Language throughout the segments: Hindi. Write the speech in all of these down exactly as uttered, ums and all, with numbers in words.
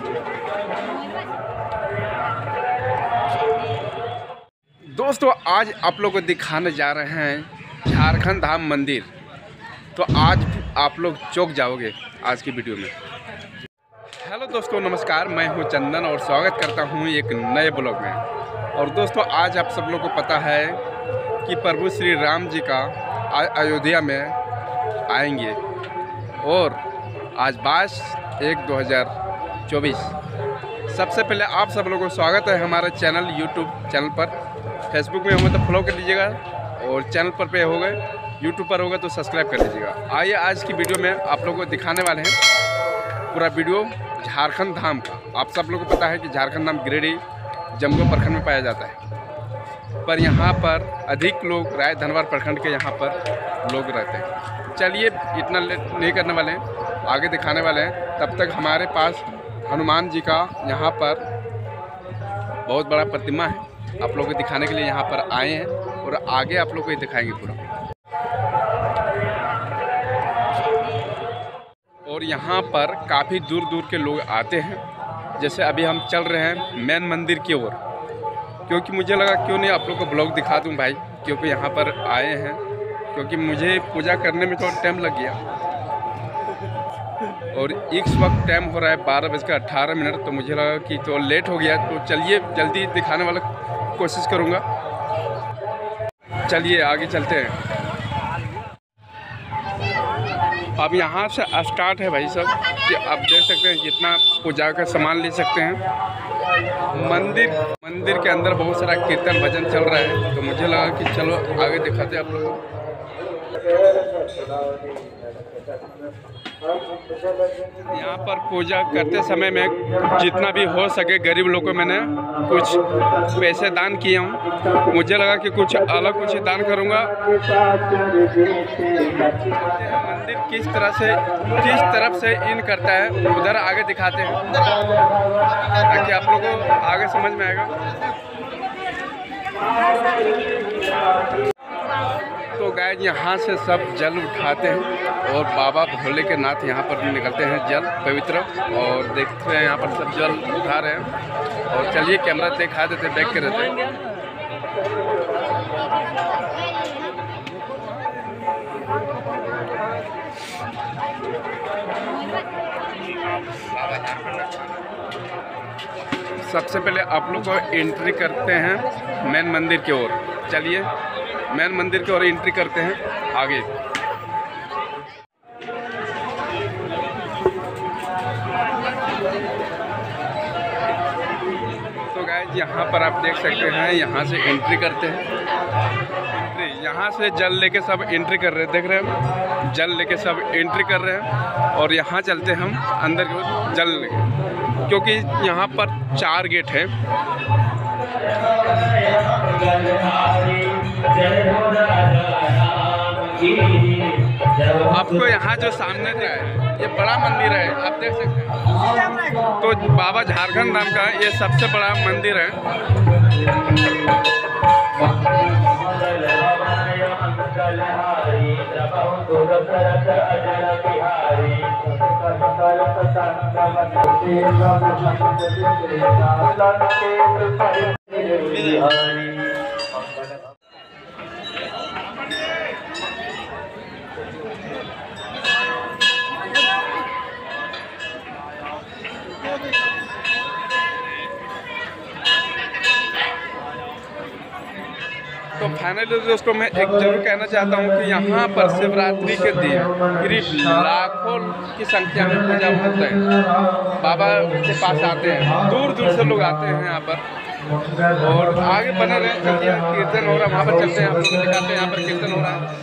दोस्तों आज आप लोग को दिखाने जा रहे हैं झारखंड धाम मंदिर। तो आज आप लोग चौंक जाओगे आज की वीडियो में। हेलो दोस्तों, नमस्कार, मैं हूं चंदन और स्वागत करता हूं एक नए ब्लॉग में। और दोस्तों आज आप सब लोग को पता है कि प्रभु श्री राम जी का अयोध्या में आएंगे और आज बाईस एक दो हज़ार चौबीस। सबसे पहले आप सब लोगों को स्वागत है हमारे चैनल यूट्यूब चैनल पर। फेसबुक में होंगे तो फॉलो कर लीजिएगा और चैनल पर पे हो गए यूट्यूब पर होगा तो सब्सक्राइब कर लीजिएगा। आइए आज की वीडियो में आप लोगों को दिखाने वाले हैं पूरा वीडियो झारखंड धाम का। आप सब लोगों को पता है कि झारखंड धाम गिरिडीह जमगढ़ प्रखंड में पाया जाता है, पर यहाँ पर अधिक लोग राय धनवार प्रखंड के यहाँ पर लोग रहते हैं। चलिए इतना लेट नहीं करने वाले हैं, आगे दिखाने वाले हैं। तब तक हमारे पास हनुमान जी का यहाँ पर बहुत बड़ा प्रतिमा है, आप लोगों को दिखाने के लिए यहाँ पर आए हैं और आगे आप लोगों को दिखाएंगे पूरा। और यहाँ पर काफ़ी दूर दूर के लोग आते हैं। जैसे अभी हम चल रहे हैं मेन मंदिर की ओर, क्योंकि मुझे लगा क्यों नहीं आप लोग को ब्लॉग दिखा दूँ भाई, क्योंकि यहाँ पर आए हैं, क्योंकि मुझे पूजा करने में थोड़ा टाइम लग गया और इस वक्त टाइम हो रहा है बारह बज कर अट्ठारह मिनट। तो मुझे लगा कि तो लेट हो गया, तो चलिए जल्दी दिखाने वाला कोशिश करूँगा। चलिए आगे चलते हैं। अब यहाँ से स्टार्ट है भाई सब, कि आप देख सकते हैं जितना पूजा का सामान ले सकते हैं। मंदिर मंदिर के अंदर बहुत सारा कीर्तन भजन चल रहा है, तो मुझे लगा कि चलो आगे दिखाते हैं आप लोगों को। यहाँ पर पूजा करते समय में जितना भी हो सके गरीब लोगों को मैंने कुछ पैसे दान किए हूँ। मुझे लगा कि कुछ अलग कुछ दान करूँगा। मंदिर किस तरह से किस तरफ से इन करता है उधर आगे दिखाते हैं, ताकि आप लोगों को आगे समझ में आएगा। तो गाइस यहाँ से सब जल उठाते हैं और बाबा भोले के नाथ यहाँ पर निकलते हैं जल पवित्र, और देखते हैं यहाँ पर सब जल उठा रहे हैं। और चलिए कैमरा दिखा देते, बैक कर देते हैं। सबसे पहले आप लोग को एंट्री करते हैं मेन मंदिर की ओर। चलिए मेन मंदिर की ओर एंट्री करते हैं आगे। तो गाइस यहाँ पर आप देख सकते हैं, यहाँ से एंट्री करते हैं। एंट्री यहाँ से जल लेके सब एंट्री कर रहे हैं, देख रहे हैं जल लेके सब एंट्री कर रहे हैं। और यहाँ चलते हैं हम अंदर की ओर जल लेके, क्योंकि यहाँ पर चार गेट है। आपको यहाँ जो सामने दिख रहा है ये बड़ा मंदिर है, आप देख सकते हैं। तो बाबा झारखंड धाम का ये सबसे बड़ा मंदिर है। तो फाइनली दोस्तों मैं एक जरूर कहना चाहता हूँ कि यहाँ पर शिवरात्रि के दिन करीब लाखों की संख्या में पूजा होता है। बाबा के पास आते हैं, दूर दूर से लोग आते हैं यहाँ पर। और आगे बने रहे, चलिए कीर्तन हो रहा है, वहाँ पर चलते हैं, आप लोग दिखाते हैं यहाँ पर कीर्तन हो रहा है।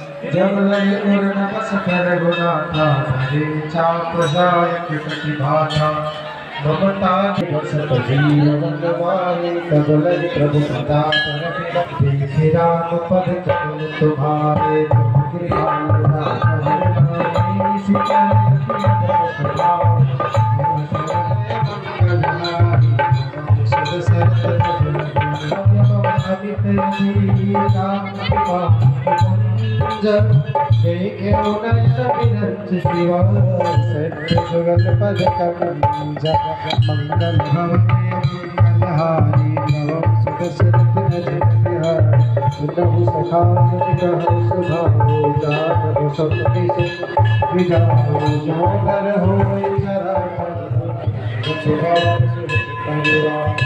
जब देखे नयन विरंच शिवा जुगल पद कंज मंगल भवने मंगलहारी नवम सुदशरथ अजय बिहारी नहु सखात विरह सुभाओ जातु सपति विजाओ जो घर होय जरा सुभाव परिवार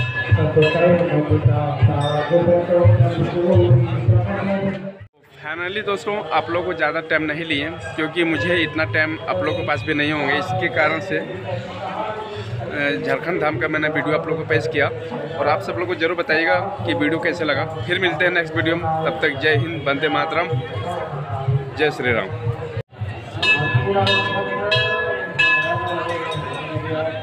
फाइनली दोस्तों आप लोगों को ज़्यादा टाइम नहीं लिए क्योंकि मुझे इतना टाइम आप लोगों के पास भी नहीं होंगे, इसके कारण से झारखंड धाम का मैंने वीडियो आप लोगों को पेश किया। और आप सब लोग को जरूर बताइएगा कि वीडियो कैसे लगा। फिर मिलते हैं नेक्स्ट वीडियो में, तब तक जय हिंद, वंदे मातरम, जय श्री राम।